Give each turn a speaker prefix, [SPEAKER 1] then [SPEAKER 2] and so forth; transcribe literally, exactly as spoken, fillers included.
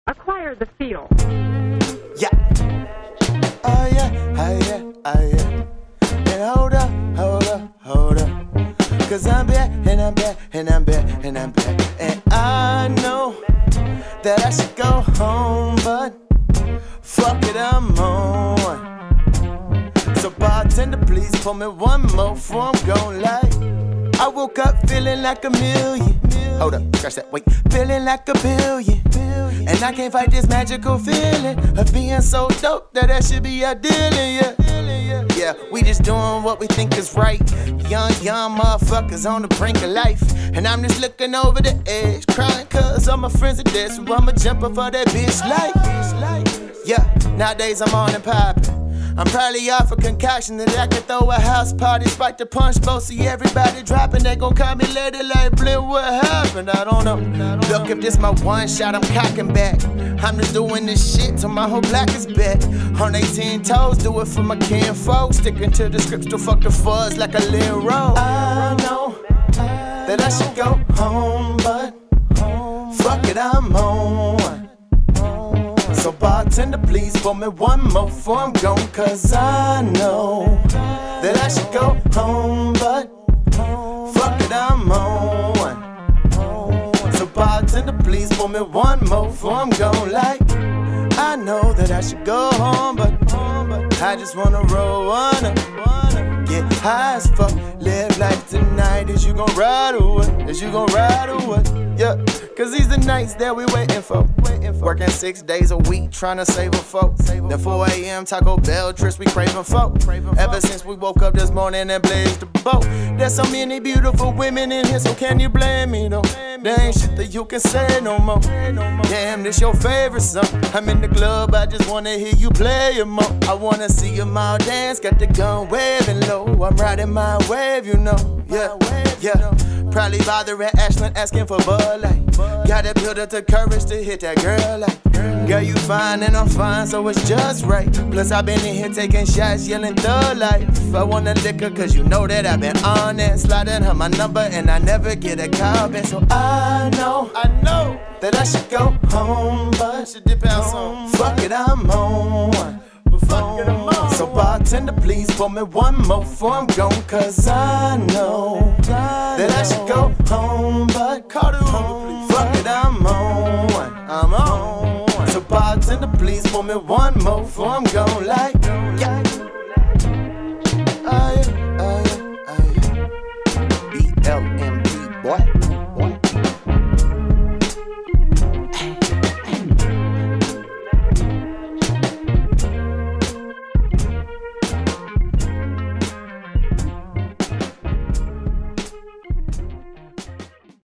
[SPEAKER 1] Acquire the feel.
[SPEAKER 2] Yeah. Oh yeah, oh yeah, oh yeah. And hold up, hold up, hold up. Cause I'm back, and I'm back, and I'm back, and I'm back. And I know that I should go home, but fuck it, I'm on. So bartender, please pour me one more before I'm gon' light. I woke up feeling like a million. Hold up, scratch that, wait. Feeling like a billion. And I can't fight this magical feeling of being so dope that I should be out dealing, yeah. Yeah, we just doing what we think is right. Young, young motherfuckers on the brink of life. And I'm just looking over the edge, crying cause all my friends are dead. So I'ma jump up for that bitch life. Yeah, nowadays I'm on and poppin'. I'm probably off a concoction that I could throw a house party, spike the punch bowl, see everybody dropping. They gon' call me later like, Blin, what happened? I don't know. Look, if this my one shot, I'm cocking back. I'm just doing this shit till my whole block is back. On eighteen toes, do it for my kinfolk. Sticking to the script, still fuck the fuzz like a little roll. I know that I should go home, but fuck it, I'm on. So bartender, please pour me one more before I'm gone. Cause I know that I should go home, but fuck it, I'm on. So bartender, please pour me one more before I'm gone. Like, I know that I should go home, but I just wanna roll one up, get high as fuck, live life tonight. Is you gon' ride or what? Is you gon' ride or what? Yeah, cause these the nights that we waiting for. Working six days a week, trying to save a folk. The four A M Taco Bell trips we craving folk. Ever since we woke up this morning and blazed the boat. There's so many beautiful women in here, so can you blame me though? There ain't shit that you can say no more. Damn, this your favorite song. I'm in the club, I just wanna hear you play it more. I wanna see them all dance, got the gun waving low. I'm riding my wave, you know. Yeah, yeah. Probably bothering Ashland asking for Bud Light. Gotta build up the courage to hit that girl like, girl, you fine and I'm fine, so it's just right. Plus I've been in here taking shots, yelling thug life. I want a liquor cause you know that I've been on it. Sliding her my number and I never get a call back. So I know, I know that I should go home, but should dip out some. Fuck it, I'm on. Fuck it, I'm on. So bartender, please pour me one more before I'm gone. Cause I know that I should go home, but call the Uber, please. Fuck it, I'm on, I'm on. So bartender, please pour me one more before I'm gone. Like,